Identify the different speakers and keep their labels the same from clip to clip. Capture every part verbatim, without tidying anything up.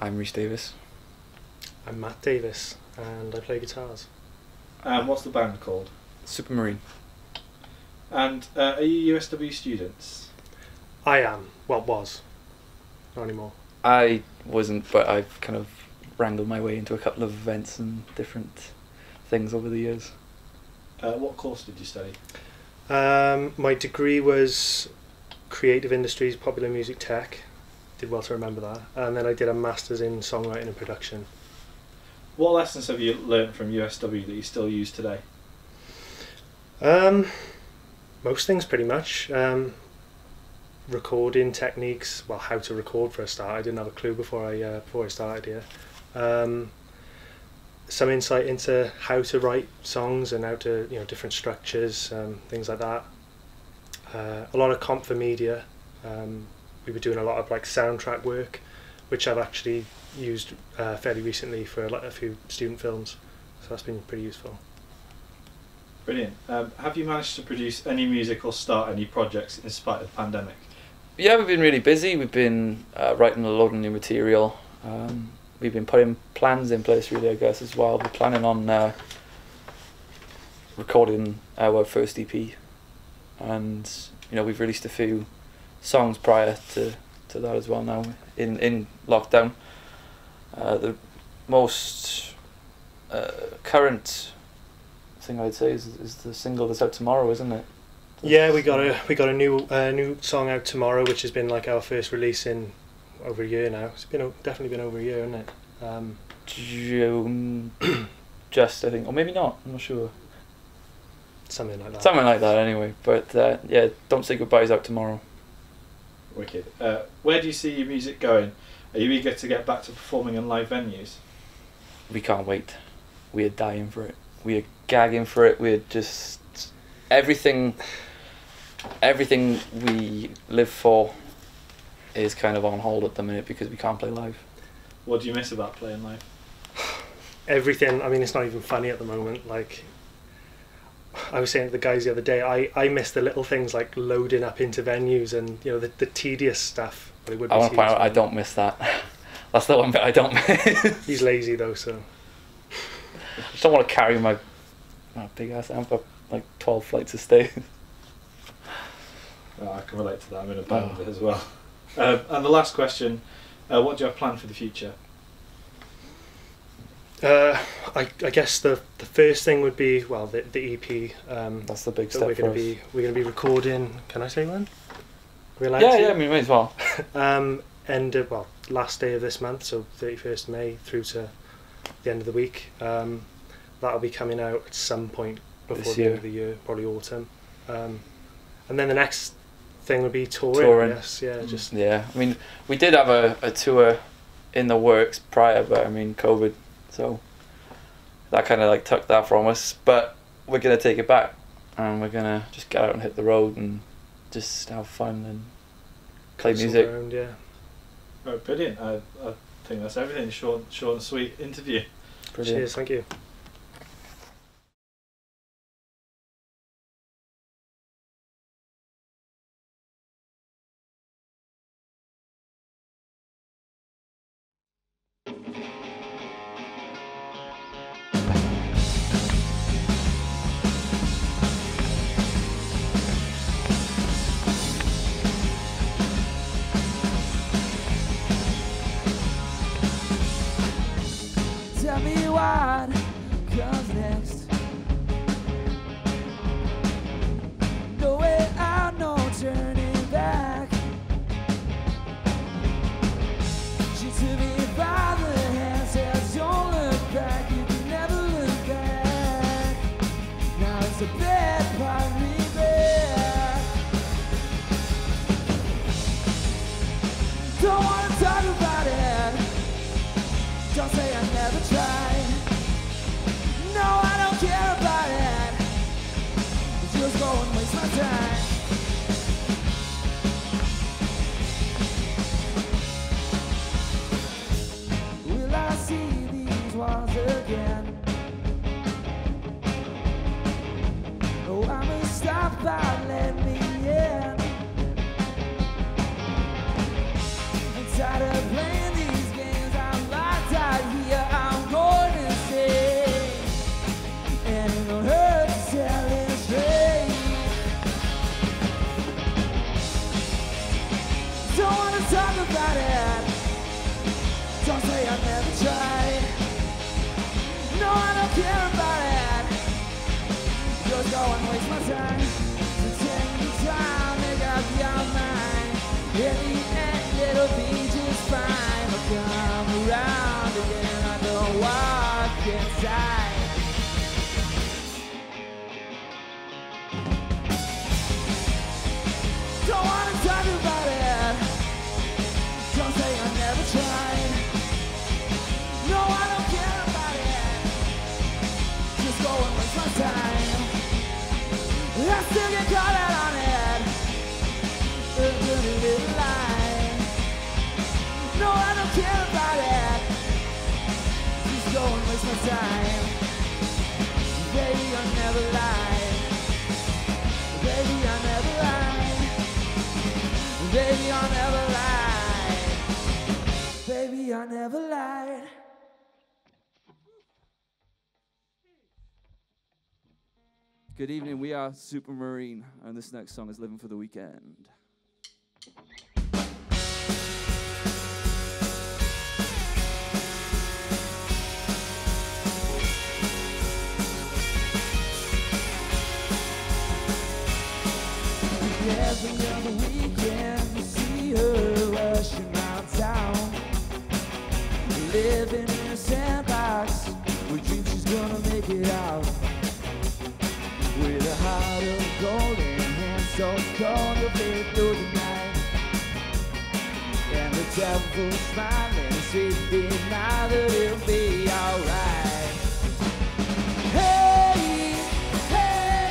Speaker 1: I'm Rhys Davis.
Speaker 2: I'm Matt Davis, and I play guitars.
Speaker 3: And what's the band called?
Speaker 1: Supermarine.
Speaker 3: And uh, are you U S W students?
Speaker 2: I am. Well, was. Not anymore.
Speaker 1: I wasn't, but I've kind of wrangled my way into a couple of events and different things over the years.
Speaker 3: Uh, what course did you study?
Speaker 2: Um, my degree was Creative Industries, Popular Music Tech. Did well to remember that. And then I did a Masters in Songwriting and Production.
Speaker 3: What lessons have you learnt from U S W that you still use today?
Speaker 2: Um, most things, pretty much. Um, recording techniques, well, how to record for a start. I didn't have a clue before I uh, before I started here. Um, some insight into how to write songs and how to, you know, different structures, um, things like that. Uh, a lot of comp for media. Um, we were doing a lot of like soundtrack work, which I've actually used uh, fairly recently for a, a few student films, so that's been pretty useful.
Speaker 3: Brilliant. Um, have you managed to produce any music or start any projects in spite of the pandemic?
Speaker 1: Yeah, we've been really busy. We've been uh, writing a lot of new material. Um, we've been putting plans in place, really, I guess, as well. We're planning on uh, recording our first E P, and you know, we've released a few songs prior to, to that as well now in, in lockdown. Uh, the most uh, current thing I'd say is, is the single that's out tomorrow, isn't it?
Speaker 2: Yeah, we got a we got a new uh, new song out tomorrow, which has been like our first release in over a year now. It's been o- definitely been over a year, hasn't it? Um,
Speaker 1: June, just I think, or maybe not. I'm not sure.
Speaker 2: something like that.
Speaker 1: Something like that, anyway. But uh, yeah, Don't Say Goodbye's out tomorrow.
Speaker 3: Wicked. Uh, where do you see your music going? Are you eager to get back to performing in live venues?
Speaker 1: We can't wait. We are dying for it. We are gagging for it. We're just everything. Everything we live for is kind of on hold at the minute because we can't play live.
Speaker 3: What do you miss about playing live?
Speaker 2: Everything. I mean, it's not even funny at the moment. Like, I was saying to the guys the other day, I, I miss the little things like loading up into venues and, you know, the, the tedious stuff. But it would be
Speaker 1: I want to point
Speaker 2: tedious,
Speaker 1: out I don't miss that. That's the one bit I don't miss.
Speaker 2: He's lazy though, so.
Speaker 1: I just don't want to carry my, my big ass amp up like twelve flights of stairs.
Speaker 3: Oh, I can relate to that. I'm in a band oh. as well. Um, and the last question, uh, what do you have planned for the future?
Speaker 2: Uh, I, I guess the the first thing would be, well, the the E P. Um,
Speaker 1: That's the big
Speaker 2: that
Speaker 1: step
Speaker 2: we're
Speaker 1: for
Speaker 2: gonna
Speaker 1: us.
Speaker 2: be we're gonna be recording. Can I say when? Are we allowed
Speaker 1: Yeah,
Speaker 2: to?
Speaker 1: yeah. I mean, may as well.
Speaker 2: um, end of, well, last day of this month, so thirty-first of May through to the end of the week. Um, that'll be coming out at some point before
Speaker 1: This
Speaker 2: the
Speaker 1: year.
Speaker 2: end of the year, probably autumn. Um, and then the next thing would be touring.
Speaker 1: Touring.
Speaker 2: Yes, yeah, just
Speaker 1: Yeah, I mean, we did have a, a tour in the works prior, but I mean, COVID, so that kind of like took that from us. But we're gonna take it back, and we're gonna just get out and hit the road and just have fun and play
Speaker 2: hustle
Speaker 1: music.
Speaker 2: around, yeah.
Speaker 3: Oh, brilliant. I, I think that's everything. Short, short and sweet interview.
Speaker 1: Brilliant.
Speaker 2: Cheers, thank you.
Speaker 4: Tell me what comes next. No way out, no turning back. She took me by the hand, said, don't look back, you can never look back. Now it's a bad part of me back. Don't wanna talk about it. Don't say I never tried. No, I don't care about it. Just go and waste my time. Will I see these walls again? Oh, I must stop by, let me in. I'm tired of playing these games. I'm care about it. Just go and waste my time. So take your time, make up your mind. In the end, it'll be just fine. I'll come around again, I don't walk inside. Don't wanna talk about it. Don't say I never tried. No, I don't care about it. Just go and waste my time. I still get caught out on it. A dirty little lie. No, I don't care about it. Just go and waste my time. Baby, I never lie. Baby, I never lie. Baby, I never lie. Baby, I never lied.
Speaker 5: Good evening, we are Supermarine, and this next song is Living for the Weekend.
Speaker 4: Every other weekend you see her rushing around town, living in a sandbox with dreams she's gonna make it out. With a heart of gold and hands so cold you'll fade through the night. And the devil smiling, sweet deny that it'll be alright. Hey, hey,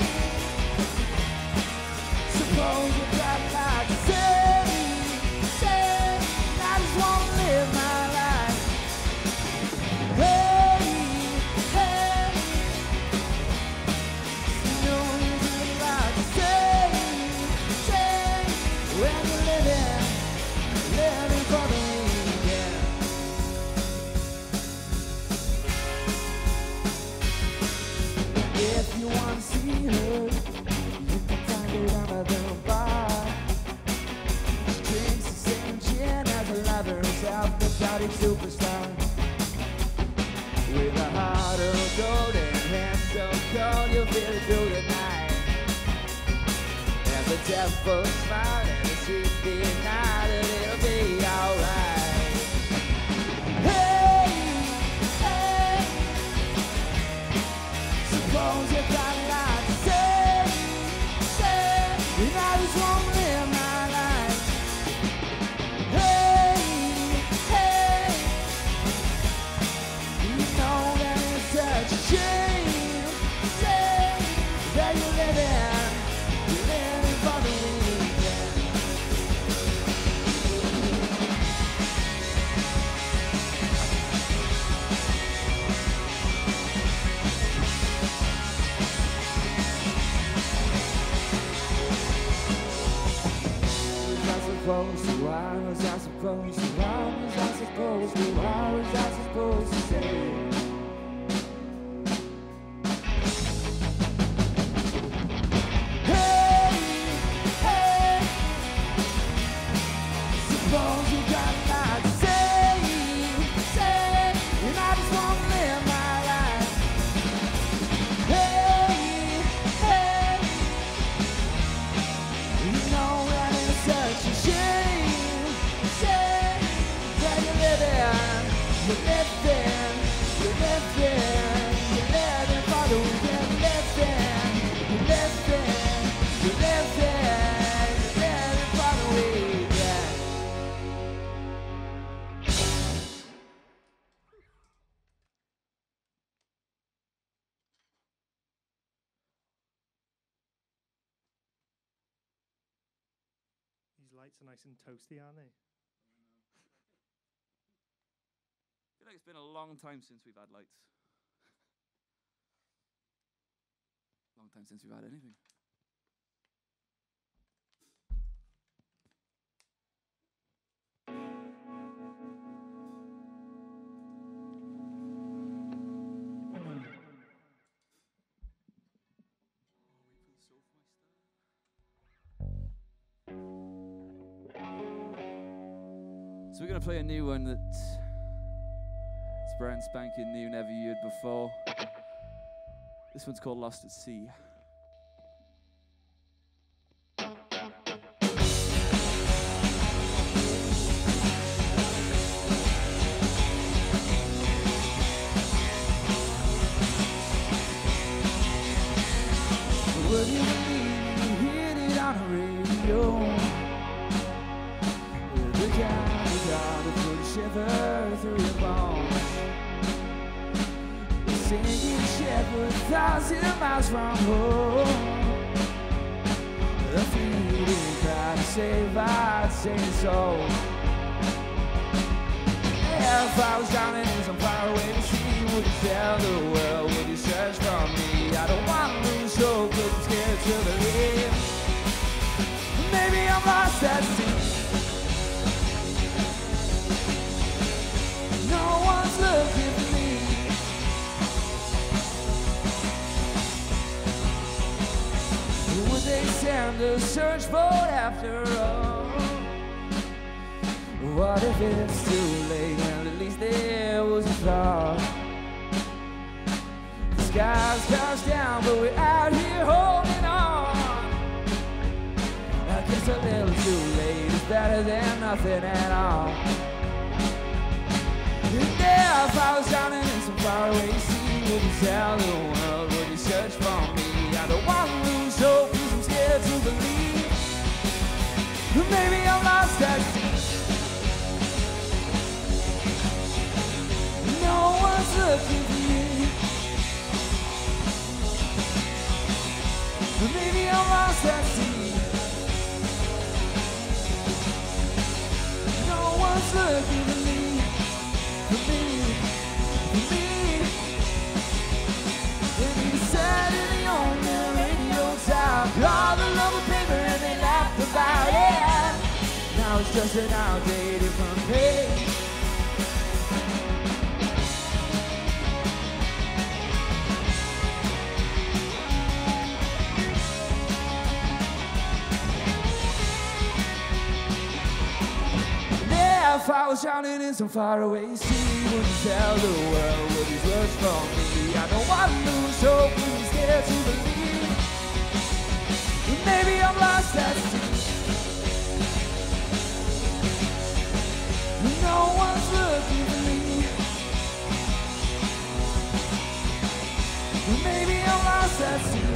Speaker 4: suppose you got a lot to say, say, I just wanna live my life. Hey, hey, you know you got a lot to say, say, when you're living, living for the weekend. If you wanna see her, you can find her down at the bar. She drinks the same gin as a lover herself, the party superstar. With a heart of gold and hands so cold you'll feel it through the night. And the devil smiling, the sweet deny that it'll be alright. Hey, hey, suppose you got a lot to say, say, and I just wanna live my life. Hey, hey, you know that it's such a shame, shame that you're living, you're living for the weekend. Was I supposed to, I was I supposed to, I was I supposed to, I was I supposed to say. Hey, hey, suppose you got a lot to say, say, and I just wanna live my life. Hey, hey, you know that it's such a shame, shame that you're living, you're living, you're living, you're living for the weekend, living, you're living, you're living, you're living for the weekend.
Speaker 2: These lights are nice and toasty, aren't they?
Speaker 5: I feel like it's been a long time since we've had lights. Long time since we've had anything. So we're going to play a new one that's brand spanking new, never heard before. This one's called Lost at Sea.
Speaker 4: Would you believe you heard it on the radio? The kind of God that put a shiver through your bones. The singing shepherd, a thousand miles from home. The fleeting cry to save our saints' soul. If I was drowning in some faraway sea, would you tell the world, would you search for me? I don't want to lose hope, but I'm scared to believe. Maybe I'm lost at sea. No one's looking for me. Would they send a search boat after all? What if it's too late and at least there was a thought? The sky's crashed down but we're out here holding on. I guess a little too late is better than nothing at all. And there if I was drowning in some faraway sea, would you tell the world, would you search for me? I don't want to lose hope cause I'm scared to believe. Maybe I'm lost at sea. No one's looking for me. Maybe I'm lost at sea. No one's looking for me. For me, for me. And he said in the only radio town, all the love paper and they laughed about it. Now it's just an outdated front page. If I was drowning in some faraway sea, would you tell the world, would you search for me? I don't want to lose hope, I'm scared to believe. Maybe I'm lost at sea. No one's looking for me. Maybe I'm lost at sea.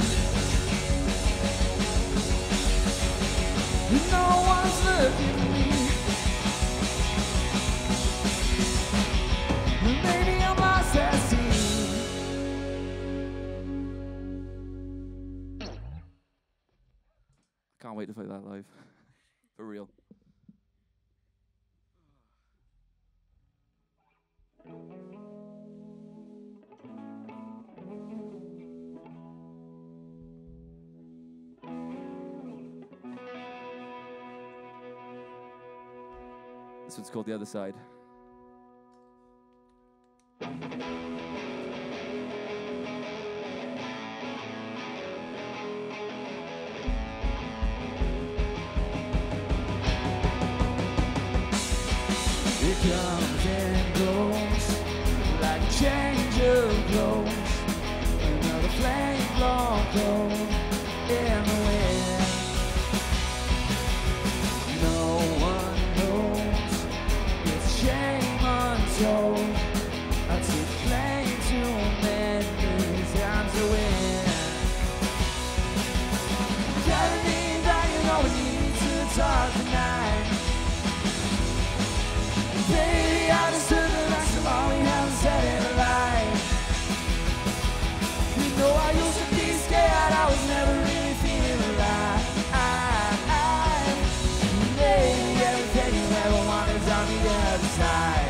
Speaker 4: No one's looking for me. Maybe I'm lost at sea.
Speaker 5: Can't wait to play that live. For real. This one's called The Other Side.
Speaker 4: It comes and goes like a change of clothes. Another flame blown cold in the wind. No one knows, it's shame untold. I took blame too many times to win. Telling me that you know we need to talk tonight. Baby, I just took the rest of all we haven't said in a lie. You know I used to be scared, I was never really feeling alive. Baby, everything you ever wanted on the other side.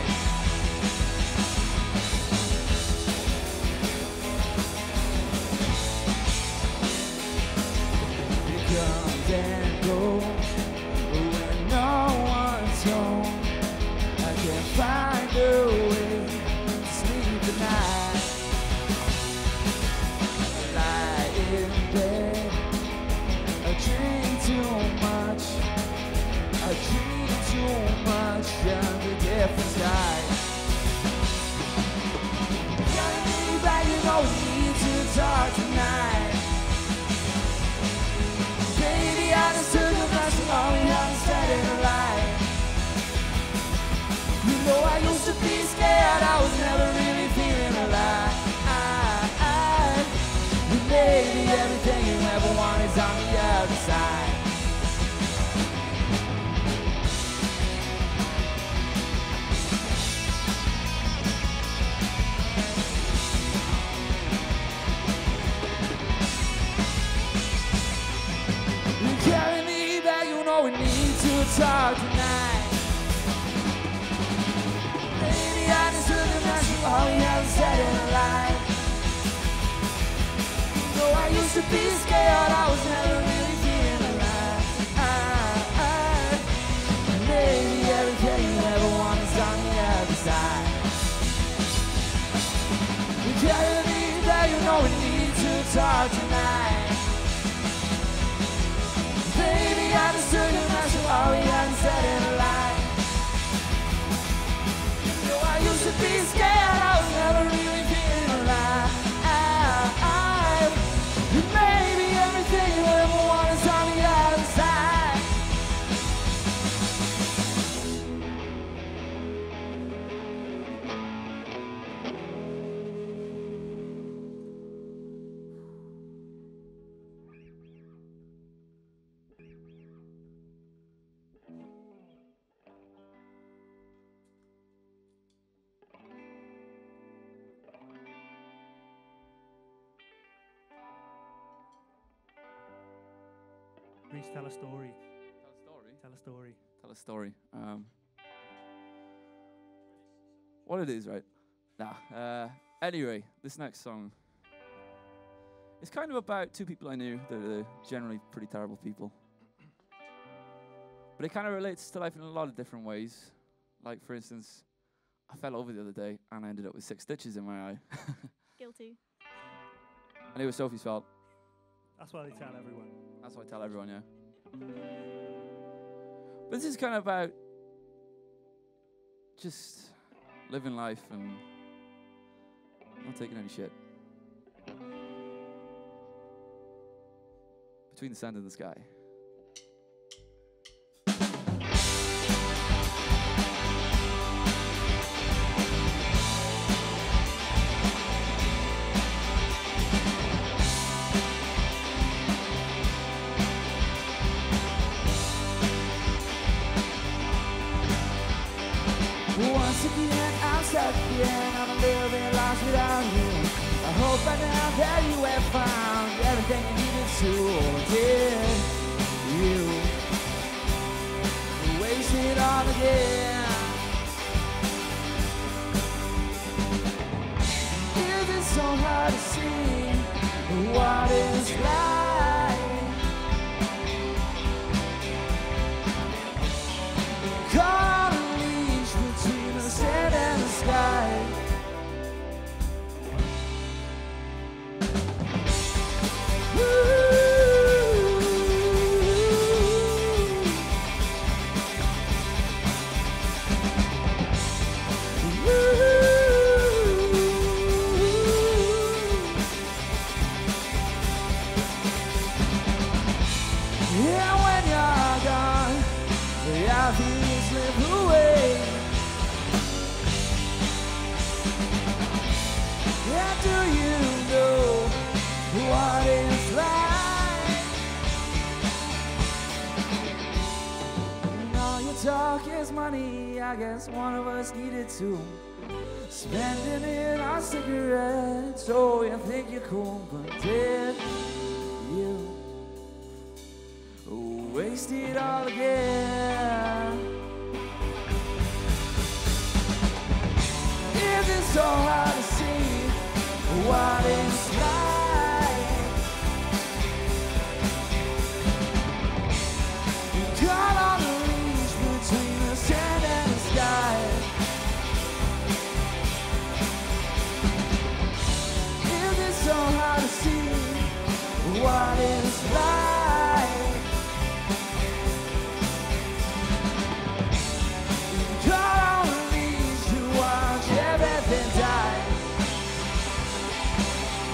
Speaker 4: It comes and goes when no one's home. I can't find a way to sleep tonight. Like talk tonight. Baby, I just took a mess of all we haven't said in a lie. You know I used to be scared, I was never really feeling alive. And maybe everything you ever want is on the other side. You carry me back, you know we need to talk tonight. Baby, I just took a mess of all we haven't said in a lie. Though I used to be scared, I was never really feeling alive. Maybe everything you ever want is on the other side. You carry me there, you know we need to talk tonight. Baby, I just took a mess of all we hadn't said in a lie. Though I used to be scared, I was never really feeling alive. Maybe everything you ever want is on the other side.
Speaker 6: Rhys, tell a story.
Speaker 5: Tell a story.
Speaker 6: Tell a story.
Speaker 5: Tell a story. Um, what it is, right? Nah. Uh, anyway, this next song. It's kind of about two people I knew that are generally pretty terrible people. But it kind of relates to life in a lot of different ways. Like, for instance, I fell over the other day and I ended up with six stitches in my eye.
Speaker 7: Guilty.
Speaker 5: And it was Sophie's fault.
Speaker 6: That's why they tell everyone.
Speaker 5: That's what I tell everyone, yeah. But this is kind of about just living life and not taking any shit. Between the sand and the sky.
Speaker 4: Once again, I'm stuck again. I'm a little bit lost without you. I hope by now that you have found everything you needed to. Or did you waste it all again? Is it so hard to see what it's like? Caught a leash between the sand and the sky. Yeah, when you're gone, the feelings slip away. Yeah, do you know what it's like? And all your talk is money, I guess one of us needed to. Spending it on cigarettes, oh, you think you're cool, but did you waste it all again? Is it so hard to see what it's like? You caught on the leash between the sand and the sky. Is it so hard to see what it's like? Caught on the leash to watch everything die.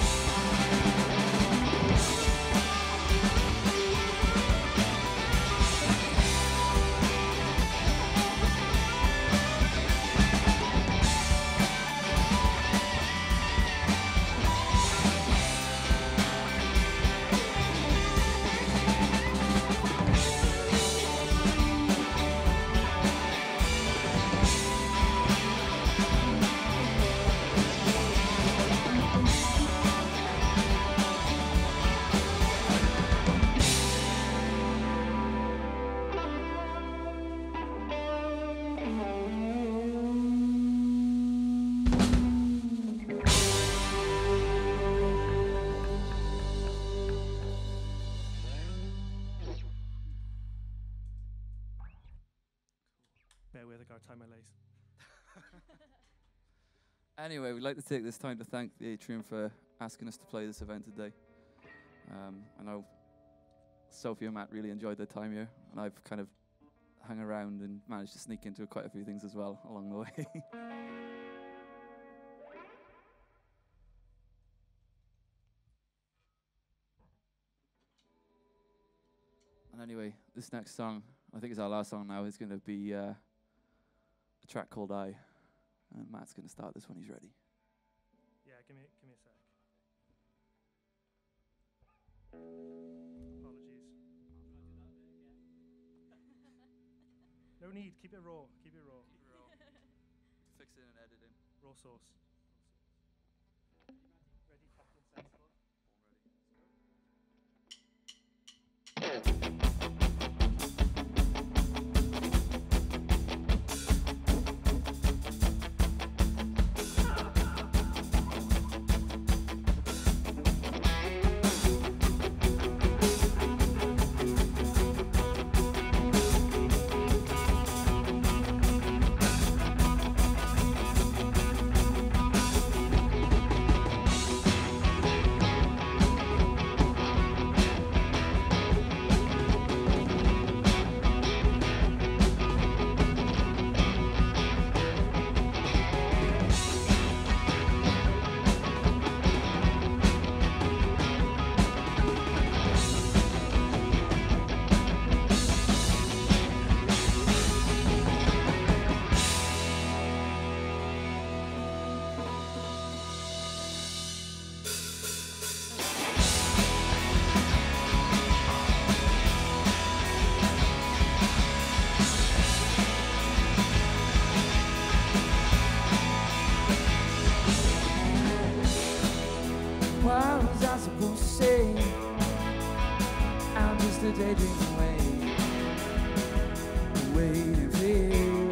Speaker 6: the car, tie my lace.
Speaker 5: Anyway, we'd like to take this time to thank the Atrium for asking us to play this event today. Um, I know Sophie and Matt really enjoyed their time here, and I've kind of hung around and managed to sneak into quite a few things as well along the way. And anyway, this next song, I think it's our last song now, is going to be uh, a track called I. And Matt's going to start this when he's ready.
Speaker 6: Yeah, give me, give me a sec. Apologies. No need, keep it raw, keep it raw.
Speaker 5: Keep it raw. Fix it and edit in.
Speaker 6: Raw sauce. Ready, Captain Sensible?
Speaker 5: All ready. Let's go.
Speaker 4: What was I supposed to say? I'm just a daydream away, waiting for you.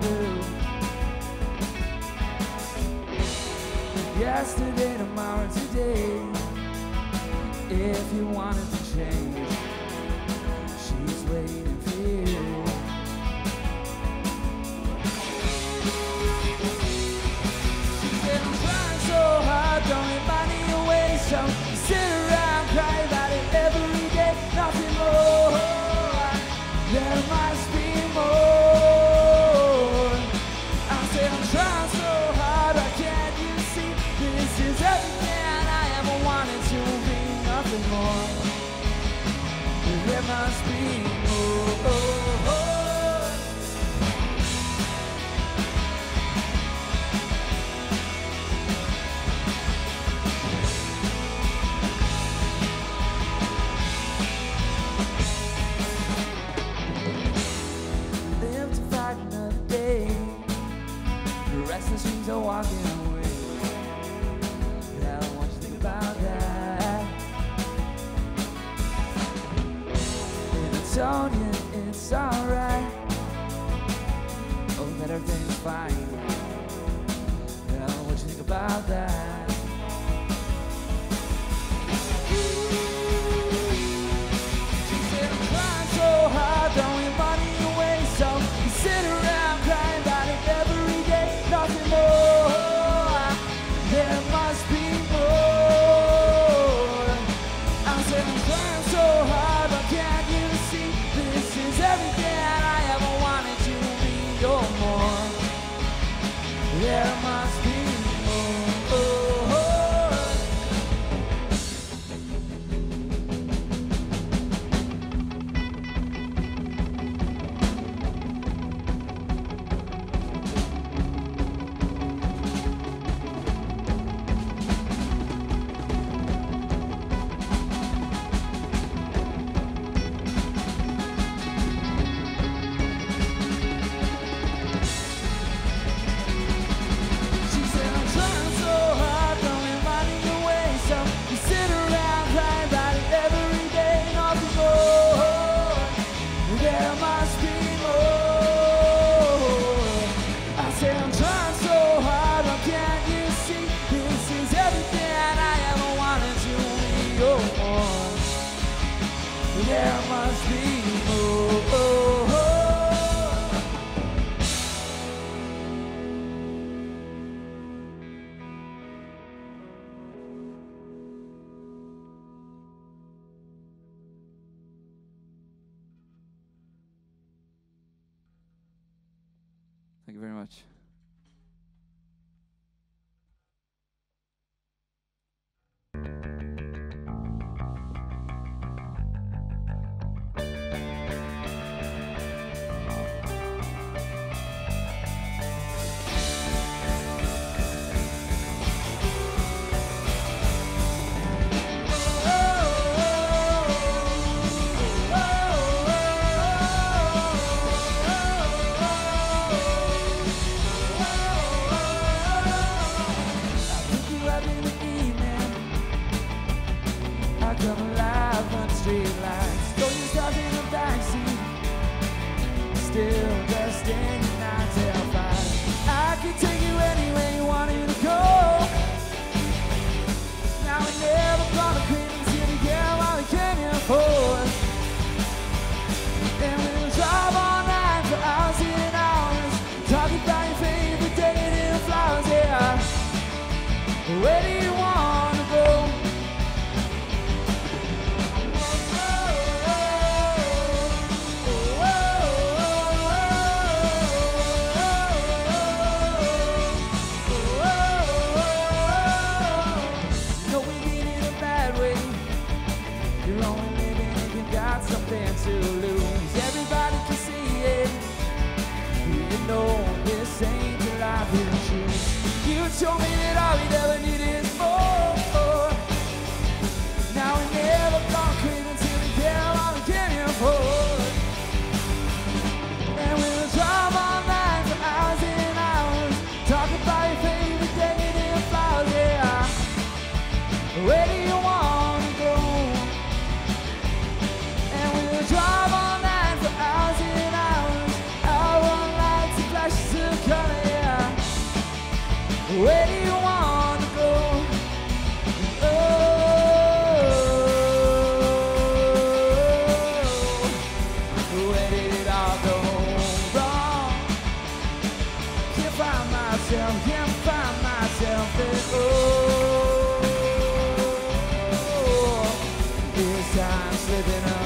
Speaker 4: Yesterday, tomorrow, today. If you wanted to change, she's waiting for you. She said I'm trying so hard, throwing money away, so you sit around, cry about it every day. Nothing more, there must be more. I said I'm trying so hard, but can't you see? This is everything I ever wanted to be, nothing more. There must be more. Live to fight another day. The restless dreams are walking away. Now, what you think about that? And I told you it's alright. Oh, that everything's fine. Now, what you think about that? She said I'm trying so hard, throwing money away, so you sit around crying about it every day. Nothing more, there must be more. I said I'm trying so hard, but can't you see? This is everything I ever wanted to be, or more. There must be more. She said I'm trying so hard, throwing money away, so you sit around crying about it every day. Nothing more, there must be more. I said I'm trying so hard, but can't you see? This is everything I ever wanted to be, or more. There must be more.
Speaker 5: Thank you very much.
Speaker 4: Where do you wanna go? You know we mean it a bad way. You're only living if you got something to lose. Everybody can see it. You know this ain't the life you choose. You told me that all we'd ever need is more. Now we never gonna quit until we get all we can afford. And we'll drive all night for hours and hours, talk about your favorite day and flowers, yeah. Where do you wanna go? And we'll drive all night for hours and hours, our one lights and flashes of color, yeah. Where do you wanna go? Oh, where did it all go wrong? Can't find myself, can't find myself at all. This time slipping up.